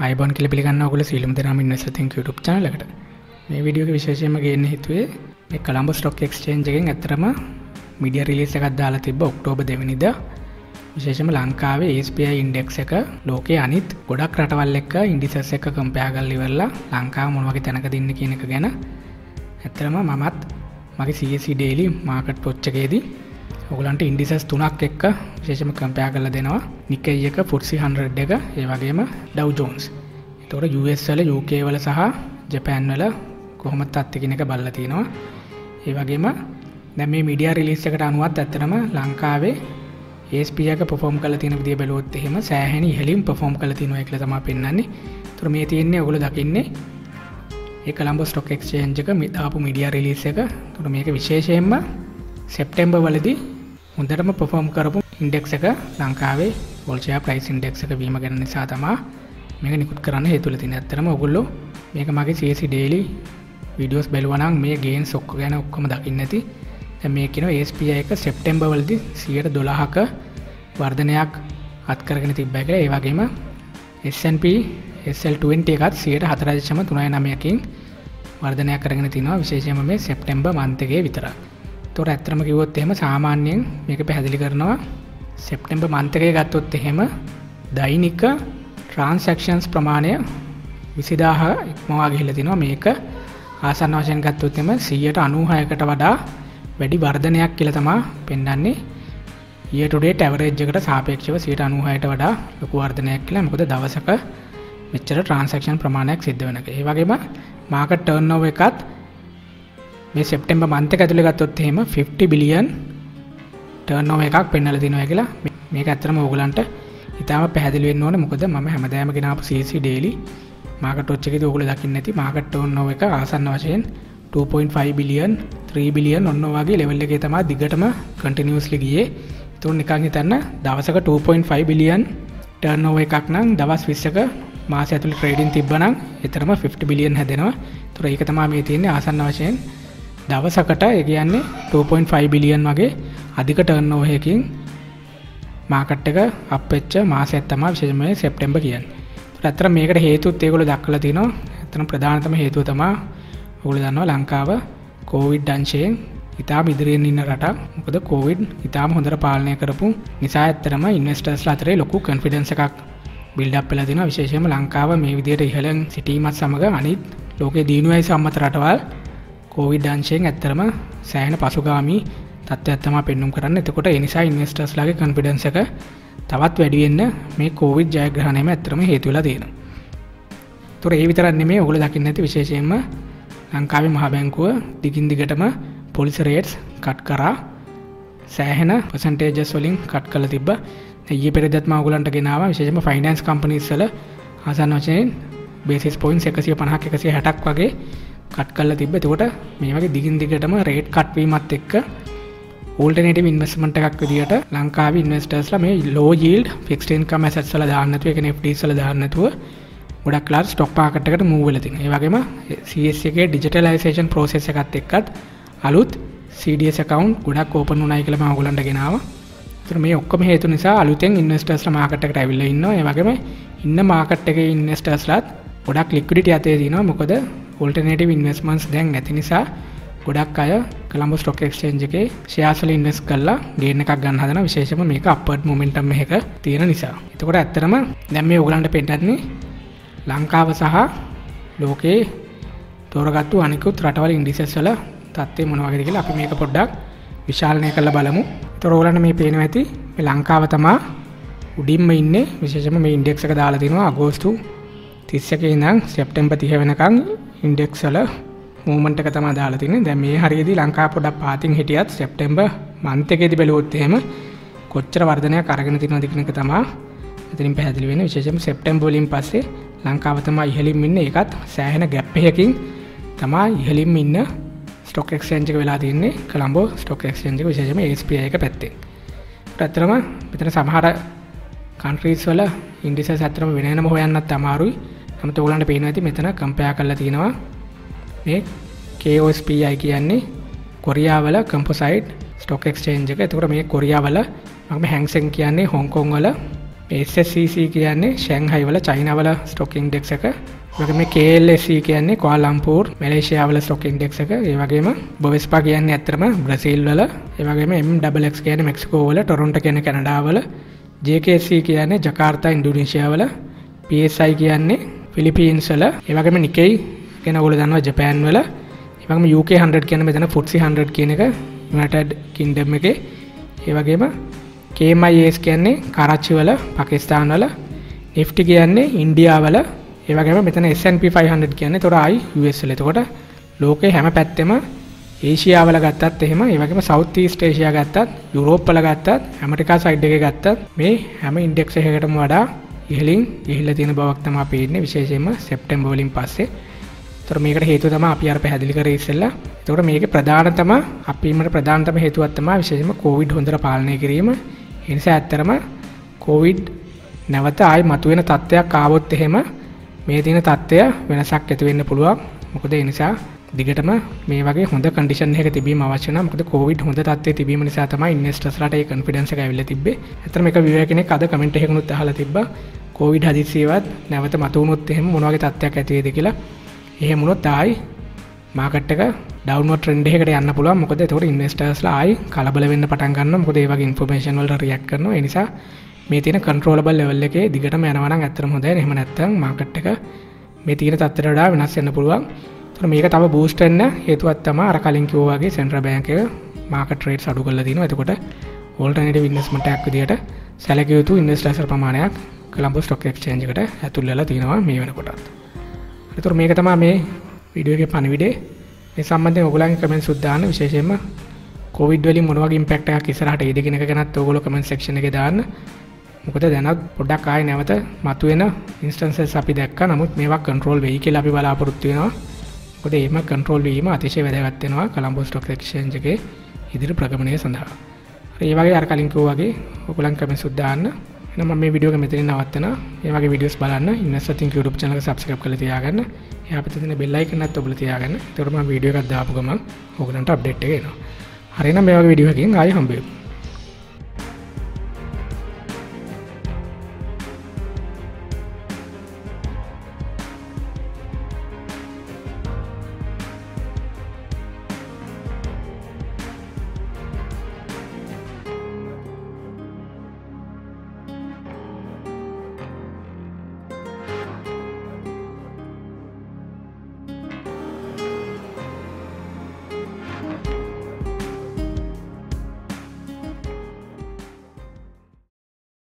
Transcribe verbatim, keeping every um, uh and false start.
ආයිබෝන් කියලා පිළිගන්නවා ඔයගොල්ලෝ සීලම් දෙනාම ඉන්වෙස්ටර් තින්ක් YouTube channel එකට. මේ වීඩියෝ එක විශේෂයෙන්ම ගේන්න හිතුවේ මේ කොළඹ ස්ටොක් එක්ස්චේන්ජ් එකෙන් ඇත්තටම මීඩියා රිලීස් එකක් දාලා තිබ්බ ඔක්තෝබර් දෙවෙනිදා. විශේෂයෙන්ම ලංකාවේ A S P I index එක ලෝකයේ අනිත් ගොඩක් රටවල් එක්ක ඉන්ඩිසස් එක කම්පෙයාර් කරලා ඉවරලා ලංකාව මොන වගේ තැනකද ඉන්නේ කියන එක ගැන ඇත්තටම මමත් මගේ C S E daily market watch එකේදී ඔයගලන්ට ඉන්ඩිසස් තුනක් එක්ක විශේෂයෙන්ම කම්පෙයාර් කරලා දෙනවා. Nikkei එක F T S E one hundred එක ඒ වගේම Dow Jones. ඒතකොට U S වල U K වල සහ ජපාන් වල කොහොමද තත්ත්වය කියන එක බලලා තිනවා. ඒ වගේම දැන් මේ මීඩියා රිලීස් එකට අනුවත් ඇත්තටම ලංකාවේ A S P I එක perform කරලා තියෙන විදිය බැලුවොත් එහෙම සෑහෙන ඉහළින් perform කරලා තිනවා කියලා තමයි පෙන්වන්නේ. ඒතකොට මේ තියෙන්නේ ඔයගොල්ලෝ දකින්නේ ඒ කොළඹ ස්ටොක් එක්ස්චේන්ජ් එක දාපු මීඩියා රිලීස් එක. ඒතකොට මේක විශේෂයෙන්ම සෙප්තැම්බර් වලදී හොඳටම perform කරපු ඉන්ඩෙක්ස් එක ලංකාවේ all share price index එක වීම ගැන නිසා තමයි මේක නිකුත් කරන්න හේතු වෙලා තියෙන්නේ. ඇත්තටම ඔයගොල්ලෝ මේක මගේ C S E daily videos බලුවා නම් මේ gains ඔක්කොම ගැන ඔක්කොම දකින්න ඇති. දැන් මේ කියන A S P I එක සෙප්තැම්බර් වලදී one hundred twelve ක වර්ධනයක් අත් කරගෙන තිබ්බා කියලා. ඒ වගේම S and P S L twenty එකත් one hundred four point three nine කින් වර්ධනයක් කරගෙන තිනවා විශේෂයෙන්ම මේ සෙප්තැම්බර් month එකේ විතරයි. ඒතකොට ඇත්තටම කිව්වොත් එහෙම සාමාන්‍යයෙන් මේක පැහැදිලි කරනවා සෙප්තැම්බර් month එකේ ගත්තොත් එහෙම දෛනික transactions ප්‍රමාණය twenty thousand ඉක්මවා ගිහිල්ලා තිනවා. මේක ආසන්න වශයෙන් ගත්තොත් එහෙම one hundred ninety-six කට වඩා වැඩි වර්ධනයක් කියලා තමයි පෙන්වන්නේ. year to date average එකට සාපේක්ෂව one hundred ninety-six ට වඩා ලොකු වර්ධනයක් කියලා. මොකද දවසක මෙච්චර transaction ප්‍රමාණයක් සිද්ධ වෙනක. ඒ වගේම market turnover එකත් මේ සෙප්තැම්බර් month එක ඇතුලේ ගත්තොත් එහෙම fifty billion turnover එකක් පෙන්වලා තිනවා කියලා. මේක ඇත්තටම ඕගලන්ට ඉතාලම පැහැදිලි වෙන්න ඕනේ. මොකද මම හැමදාම ගෙනාපු C S E daily market watch එකේදී ඕගොල්ලෝ දකින්න ඇති market turnover එක ආසන්න වශයෙන් two point five billion three billion ඔන්න වගේ level එකේ තමයි දිගටම continuously ගියේ. ඒතකොට නිකන් හිතන්න දවසක two point five billion turnover එකක් නම් දවස් twenty ක මාසය ඇතුලේ trading තිබ්බනම් එතරම් fifty billion හැදෙනවා. ඒතකොට ඒක තමයි මේ තියෙන්නේ ආසන්න වශයෙන් දවසකට ඒ කියන්නේ two point five billion වගේ අධික turnover එකකින් මාකට් එක අප් වෙච්ච මාසයක් තමයි විශේෂයෙන්ම සෙප්තැම්බර් කියන්නේ. ඒත් අතර මේකට හේතුත් ඒගොල්ලෝ දක්වලා තිනවා. අතන ප්‍රධානතම හේතුව තමයි ඔයගොල්ලෝ දන්නවා ලංකාව කොවිඩ් අංශයෙන් ඉතාම ඉදිරියෙන් ඉන්න රටක්. මොකද කොවිඩ් ඉතාම හොඳට පාලනය කරපු නිසා ඇත්තටම ඉන්වෙස්ටර්ස්ලා අතරේ ලොකු කොන්ෆිඩන්ස් එකක් බිල්ඩ් අප් වෙලා තිනවා. විශේෂයෙන්ම ලංකාව මේ විදිහට ඉහළින් සිටීමත් සමග අනිත් ලෝකයේ දිනුවයි සම්මත රටවල් කොවිඩ් අංශයෙන් ඇත්තටම සෑහෙන පසුගාමී තත්ත්වයක් තමයි පෙන්වුම් කරන්නේ. එතකොට ඒ නිසා ඉන්වෙස්ටර්ස්ලාගේ කොන්ෆිඩන්ස් එක තවත් වැඩි වෙන්න මේ කොවිඩ් ජයග්‍රහණයම ඇත්තටම හේතු වෙලා තියෙනවා. ඒතොර ඒ විතරක් නෙමෙයි ඔයගොල්ලෝ දකින්න ඇති විශේෂයෙන්ම ලංකාවේ මහ බැංකුව දිගින් දිගටම පොලිසි රේට්ස් කට් කරා සෑහෙන percentages වලින් කට් කරලා තිබ්බා. ඊයේ පෙරේදත් මම ඔයගොල්ලන්ට ගෙනාවා විශේෂයෙන්ම ෆයිනෑන්ස් කම්පනීස් වල ආසන්න වශයෙන් basis points one fifty one sixty වගේ කට් කරලා තිබ්බා. එතකොට මේ වගේ දිගින් දිගටම රේට් කට් වීමත් එක්ක alternative investment එකක් විදියට ලංකාවේ ඉන්වෙස්ටර්ස්ලා මේ low yield fixed income assets වල දාන්න නැතුව ඒ කියන්නේ F Ds වල දාන්න නැතුව ගොඩක් ලාට stock market එකට move වෙලා තියෙනවා. ඒ වගේම C S E එකේ digitalization process එකත් එක්කත් අලුත් C D S account ගොඩක් open වුණායි කියලා මම ඔයගොල්ලන්ට ගෙනාවා. ඒතර මේ ඔක්කොම හේතු නිසා අලුතෙන් ඉන්වෙස්ටර්ස්ලා market එකට ඇවිල්ලා ඉන්නවා. ඒ වගේම ඉන්න market එකේ ඉන්වෙස්ටර්ස්ලාත් ගොඩක් liquidity අතේ තියෙනවා. මොකද alternative investments දැන් නැති නිසා ගොඩක් අය කොළඹ ස්ටොක් එක්ස්චේන්ජ් එකේ shares වල invest කරලා gain එකක් ගන්න හදනවා. විශේෂයෙන්ම මේක upward momentum එකක තියෙන නිසා. එතකොට ඇත්තටම දැන් මේ ඔයගලන්ට පෙන්නන්නේ ලංකාව සහ ලෝකේ තෝරගත්තු අනිකුත් රටවල ඉන්ඩිසස් වල තත්ත්වය මොන වගේද කියලා අපි මේක පොඩ්ඩක් විශාලනය කරලා බලමු. ඒතකොට ඔයගලන්ට මේ පේනවා ඇති මේ ලංකාව තමයි උඩින්ම ඉන්නේ. විශේෂයෙන්ම මේ ඉන්ඩෙක්ස් එක දාලා තිනවා අගෝස්තු තිස් එකේ ඉඳන් සෙප්තැම්බර් තිහ වෙනකන් ඉන්ඩෙක්ස් වල මූවමන්ට් එක තමයි දාලා තින්නේ. දැන් මේ හරියදී ලංකාව පොඩක් පාතින් හිටියත් සෙප්තැම්බර් month එකේදී බැලුවොත් එහෙම කොච්චර වර්ධනයක් අරගෙන තියෙනවද කියන එක තමයි එතනින් පැහැදිලි වෙන්නේ. විශේෂයෙන්ම සෙප්තැම්බර් වලින් පස්සේ ලංකාව තමයි ඉහළින්ම ඉන්නේ. ඒකත් සෑහෙන ගැප් එකකින් තමයි ඉහළින්ම ඉන්න ස්ටොක් එක්ස්චේන්ජ් එක වෙලා තියෙන්නේ. කොළඹ ස්ටොක් එක්ස්චේන්ජ් එක විශේෂයෙන්ම A S P I එක පැත්තෙන්. ඇත්තටම මෙතන සමහර countries වල ඉන්ඩිසස් ඇත්තටම වෙන වෙනම හොයන්නත් අමාරුයි. නමුත් ඔයගලන්ට පේනවා ඇති මෙතන කම්පෙයාර් කරලා තියෙනවා. මේ K O S P I කියන්නේ කොරියාවල composite stock exchange එක. එතකොට මේ කොරියාවල මම Hang Seng කියන්නේ හොංකොං වල S S C C කියන්නේ ෂැන්හයි වල චයිනා වල ස්ටොක් ඉන්ඩෙක්ස් එක. ඒ වගේම K L S E කියන්නේ කුවාලාලම්පූර් මැලේසියා වල ස්ටොක් ඉන්ඩෙක්ස් එක. ඒ වගේම බොවෙස්පා කියන්නේ ඇත්තටම බ්‍රසීල් වල. ඒ වගේම M X X කියන්නේ මෙක්සිකෝ වල, ටොරොන්ටෝ කියන්නේ කැනඩා වල, J K C කියන්නේ ජකාර්තා ඉන්ඩෝනීසියා වල, P S I කියන්නේ ෆිලිපීන්ස් වල, ඒ වගේම Nikkei කියන ඔයගොල්ලෝ දන්නවා ජපාන් වල, ඒ වගේම U K one hundred කියන්නේ මෙතන F T S E one hundred කියන එක United Kingdom එකේ, ඒ වගේම K M I S කියන්නේ කරාචි වල පාකිස්තාන වල, Nifty කියන්නේ ඉන්දියා වල, ඒ වගේම මෙතන S and P five hundred කියන්නේ ඒතොර ආයි U S වල. එතකොට ලෝකේ හැම පැත්තෙම ඒෂියා වල ගත්තත් එහෙම, ඒ වගේම සවුත් ඊස්ට් ඒෂියා ගත්තත්, යුරෝප් වල ගත්තත්, ඇමරිකා සයිඩ් එකේ ගත්තත් මේ හැම ඉන්ඩෙක්ස් එකකටම වඩා ඉහළින් ගිහිල්ලා තියෙන බවක් තමයි පේන්නේ, විශේෂයෙන්ම සෙප්තැම්බර් වලින් පස්සේ. ඒතර මේකට හේතුව තමයි අපි අර පැහැදිලි කරේ ඉස්සෙල්ලා. ඒතකොට මේකේ ප්‍රධානතම අපීමට ප්‍රධානතම හේතුවක් තමයි විශේෂයෙන්ම කොවිඩ් හොඳට පාලනය කිරීම. ඒ නිසා ඇත්තරම කොවිඩ් නැවත ආයි මතුවෙන තත්ත්වයක් ආවොත් එහෙම මේ තියෙන තත්ත්වය වෙනසක් ඇති වෙන්න පුළුවන්. මොකද ඒ නිසා දිගටම මේ වගේ හොඳ කන්ඩිෂන් එකක තිබීම අවශ්‍ය නැහැ. මොකද කොවිඩ් හොඳ තත්ත්වයේ තිබීම නිසා තමයි ඉන්වෙස්ටර්ස්ලාට ඒ කොන්ෆිඩන්ස් එක ඇවිල්ලා තිබ්බේ. ඇත්තටම මේක විවේක කෙනෙක් අද කමෙන්ට් එකකුත් අහලා තිබ්බා. කොවිඩ් හදිසියවත් නැවත මතුවුනොත් එහෙම මොන වගේ තත්ත්වයක් ඇති වෙයිද කියලා. එහෙම වුණොත් ආයි මාකට් එක ඩවුන්වර්ඩ් ට්‍රෙන්ඩ් එකකට යන්න පුළුවන්. මොකද එතකොට ඉන්වෙස්ටර්ස්ලා ආයි කලබල වෙන්න පටන් ගන්නවා. මොකද ඒ වගේ ඉන්ෆර්මේෂන් වලට රියැක්ට් කරනවා. ඒ නිසා මේ තියෙන කන්ට්‍රෝලබල් ලෙවල් එකේ දිගටම යනවා නම් ඇත්තටම හොඳයි. එහෙම නැත්නම් මාකට් එක මේ තියෙන තත්ත්වයට වඩා වෙනස් වෙන්න පුළුවන්. ඒතර මේක තව බූස්ට් වෙන්න හේතුවක් තමයි අර කලින් කිව්වා වගේ සෙන්ට්‍රල් බැංක් එක මාකට් රේට්ස් අඩු කරලා දිනවා. එතකොට ඕල්ටර්නේටිව් ඉන්වෙස්ට්මන්ට් එකක් විදියට සැලකිය යුතු ඉන්වෙස්ටර්ස් ප්‍රමාණයක් කොළඹ ස්ටොක් එක්ස්චේන්ජ් එකට ඇතුල් වෙලා තිනවා මේ වෙනකොටත්. ඒතර මේක තමයි මේ වීඩියෝ එකේ පණිවිඩය. මේ සම්බන්ධයෙන් ඔයගොල්ලන්ගේ කමෙන්ට්ස් උත් දාන්න. විශේෂයෙන්ම කොවිඩ් වලින් මොන වගේ ඉම්පැක්ට් එකක් ඉස්සරහට එයිද කියන එක ගැනත් ඔයගොල්ලෝ කමෙන්ට් සෙක්ෂන් එකේ දාන්න. මොකද දැනත් පොඩ්ඩක් ආයෙ නැවත මතුවෙන ඉන්ස්ටන්සස් අපි දැක්කා. නමුත් මේවා කන්ට්‍රෝල් වෙයි කියලා අපි බලාපොරොත්තු වෙනවා. මොකද එහෙම කන්ට්‍රෝල් වීම අතිශය වැදගත් වෙනවා කොළඹ ස්ටොක් එක්ස්චේන්ජ් එකේ ඉදිරි ප්‍රගමනය සඳහා. ඒ වගේ අර කලින් කිව්වා වගේ ඔයගොල්ලන් කමෙන්ට්ස් උත් දාන්න. එහෙනම් මම මේ වීඩියෝ එක මෙතනින් නවත්තනවා. මේ වගේ වීඩියෝස් බලන්න ඉන්වෙස්ටර් තින්ක් YouTube channel එක subscribe කරලා තියාගන්න. එහා පැත්තේ තියෙන bell icon එකත් ඔබලා තියාගන්න. ඒකට මම වීඩියෝ එකක් දාපු ගමන් ඔයගලන්ට අප්ඩේට් එක එනවා. හරි එහෙනම් මේ වගේ වීඩියෝ එකකින් ආයෙ හම්බ වෙමු.